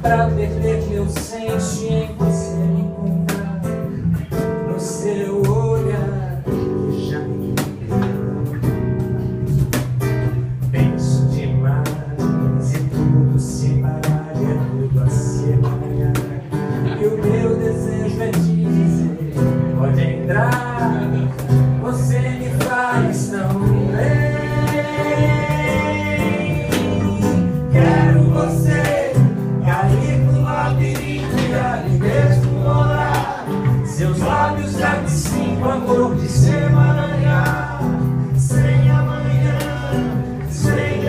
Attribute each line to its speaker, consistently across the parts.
Speaker 1: pra perder meu senso em você me encontrar no seu olhar que já me quebrou. Penso demais e tudo se embaralha, tudo a se emaranhar. E o meu desejo é te dizer: pode entrar, você me faz tão bem. Quero você cair no labirinto e ali mesmo morar. Seus lábios já me sinto amor de se emaranhar, sem amanhã, sem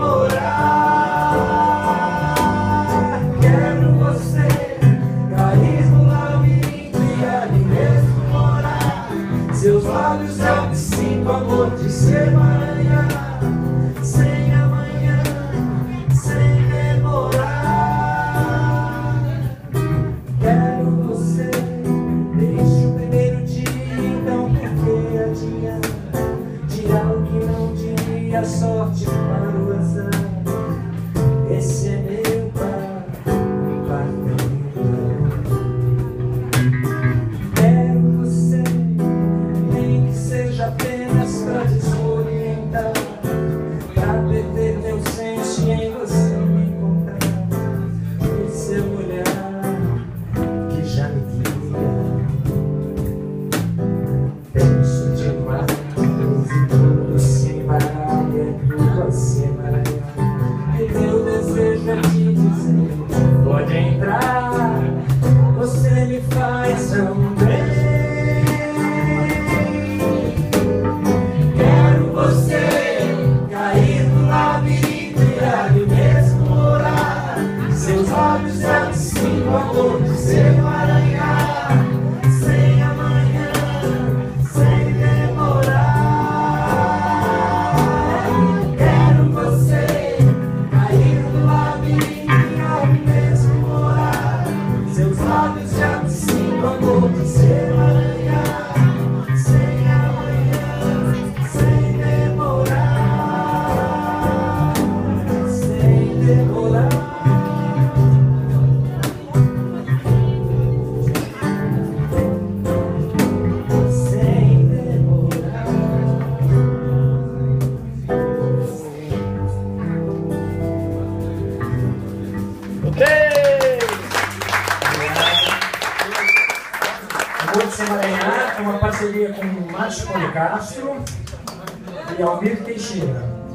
Speaker 1: demorar. Quero você cair no labirinto e ali mesmo morar. Seus lábios já me sinto amor de se emaranhar, sem amanhã, sem demorar. Quero você desde o primeiro dia, então por que adiar de algo que não diria sorte para o azar? Esse é meu apartamento. Quero você, nem que seja apenas pra desorientar, pra perder meu senso e em você me encontrar no seu olhar que já me guia. Penso demais e tudo se embaralha, tudo a se emaranhar. E meu desejo é te dizer: pode entrar, você me faz tão bem. Quero você cair no labirinto e ali mesmo morar. Seus lábios já me sinto amor de se emaranhar, sem amanhã, sem demorar. Quero você cair no labirinto e ali mesmo morar. Seus lábios já me sinto amor de se emaranhar, sem amanhã, sem demorar, sem demorar. Sem demorar.
Speaker 2: Ok! Amor de Emaranhar é uma parceria com o Márcio Castro e Almir Teixeira.